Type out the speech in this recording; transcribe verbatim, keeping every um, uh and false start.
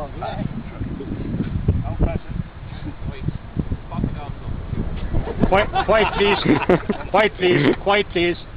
dog. Yeah. I'll press it. Wait. Fuck it up. Quiet, quiet please. Quiet please. Quiet please.